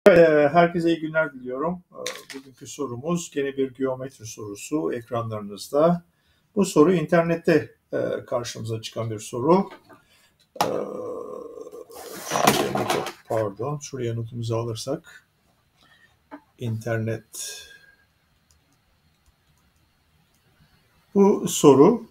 Herkese iyi günler diliyorum. Bugünkü sorumuz gene bir geometri sorusu ekranlarınızda. Bu soru internette karşımıza çıkan bir soru. Şuraya notumuzu alırsak. İnternet. Bu soru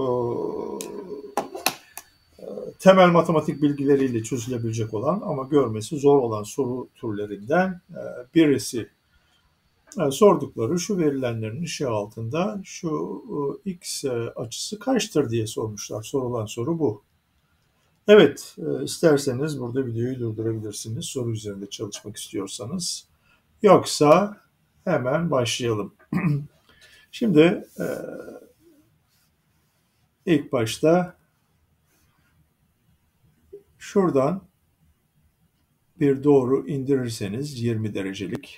temel matematik bilgileriyle çözülebilecek olan ama görmesi zor olan soru türlerinden birisi. Sordukları şu verilenlerin ışığı altında şu x açısı kaçtır diye sormuşlar. Sorulan soru bu. Evet, isterseniz burada videoyu durdurabilirsiniz. Soru üzerinde çalışmak istiyorsanız. Yoksa hemen başlayalım. Şimdi ilk başta şuradan bir doğru indirirseniz 20 derecelik.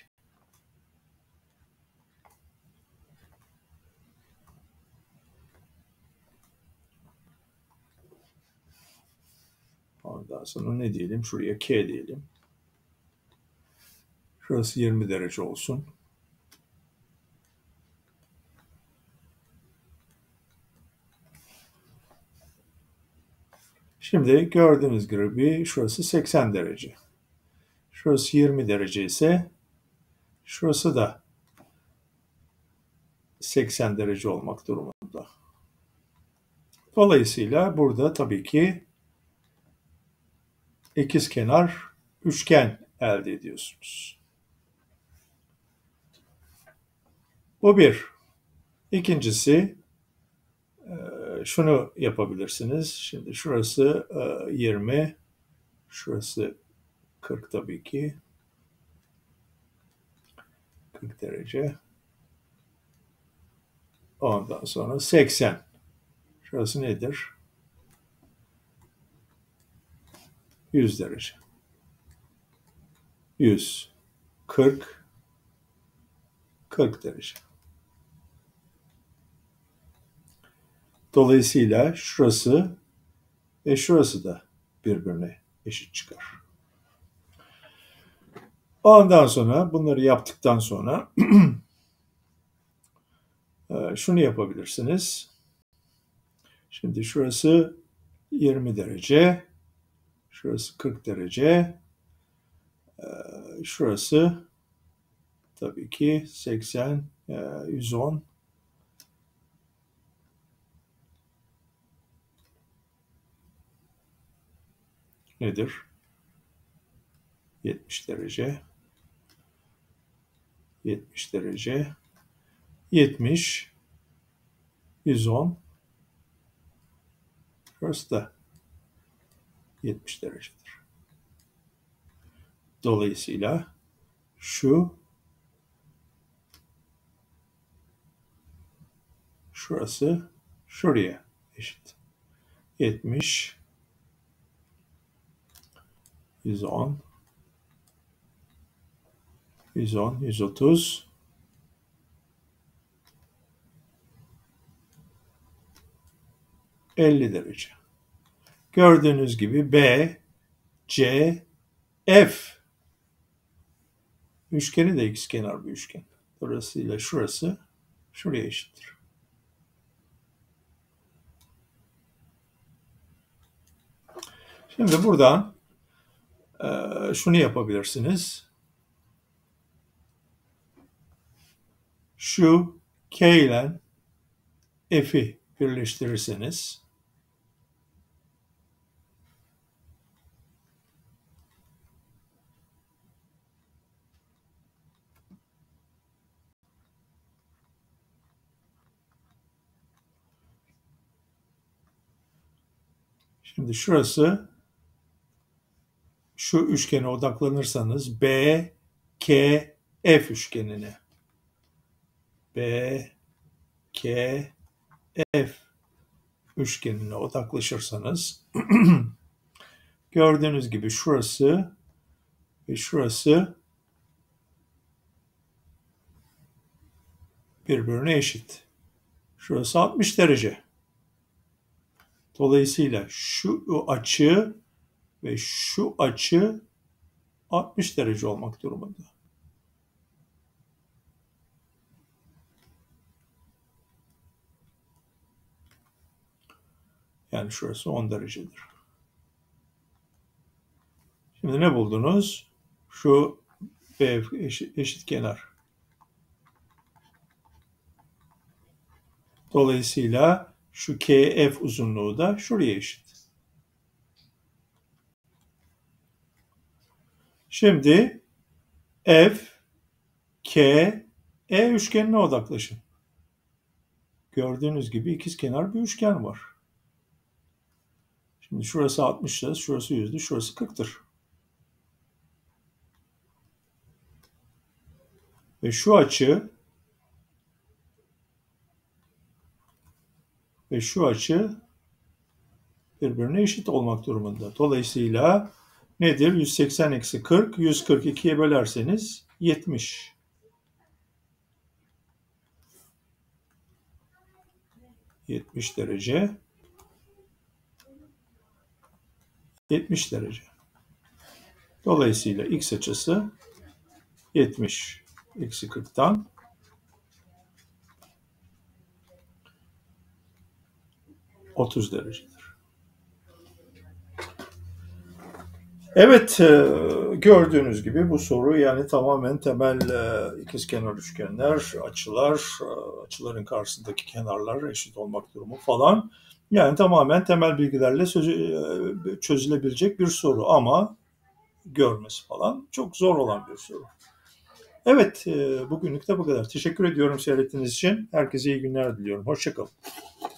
Ondan sonra ne diyelim? Şuraya K diyelim. Şurası 20 derece olsun. Şimdi gördüğünüz gibi şurası 80 derece. Şurası 20 derece ise şurası da 80 derece olmak durumunda. Dolayısıyla burada tabii ki ikizkenar üçgen elde ediyorsunuz. Bu bir. İkincisi şunu yapabilirsiniz. Şimdi şurası 20, şurası 40 tabii ki. 40 derece. Ondan sonra 80. Şurası nedir? 100 derece. 100, 40, 40 derece. Dolayısıyla şurası ve şurası da birbirine eşit çıkar. Ondan sonra bunları yaptıktan sonra şunu yapabilirsiniz. Şimdi şurası 20 derece, şurası 40 derece, şurası tabii ki 80, 110. Nedir? 70 derece, 70 derece, 70, 110, şurası da 70 derecedir. Dolayısıyla şurası şuraya eşit. 70, 110, 110, 130, 50 derece. Gördüğünüz gibi B, C, F üçgeni de ikizkenar bir üçgen. Dolayısıyla şurası şuraya eşittir. Şimdi buradan şunu yapabilirsiniz. Şu K ile F'i birleştirirseniz şimdi şurası şu üçgene odaklanırsanız B, K, F üçgenine B, K, F üçgenine odaklaşırsanız gördüğünüz gibi şurası ve şurası birbirine eşit. Şurası 60 derece. Dolayısıyla şu açı ve şu açı 60 derece olmak durumunda. Yani şurası 10 derecedir. Şimdi ne buldunuz? Şu B eşit kenar. Dolayısıyla şu KF uzunluğu da şuraya eşit. Şimdi F, K, E üçgenine odaklaşın. Gördüğünüz gibi ikizkenar bir üçgen var. Şimdi şurası 60'tır, şurası 100'dür, şurası 40'tır. Ve şu açı ve şu açı birbirine eşit olmak durumunda. Dolayısıyla nedir? 180 eksi 40, 142'ye bölerseniz 70. 70 derece. 70 derece. Dolayısıyla x açısı 70 eksi 40'tan 30 derecedir. Evet, gördüğünüz gibi bu soru yani tamamen temel ikizkenar üçgenler, açılar, açıların karşısındaki kenarlar eşit olmak durumu falan. Yani tamamen temel bilgilerle çözülebilecek bir soru ama görmesi falan çok zor olan bir soru. Evet, bugünlük de bu kadar. Teşekkür ediyorum seyrettiğiniz için. Herkese iyi günler diliyorum. Hoşça kalın.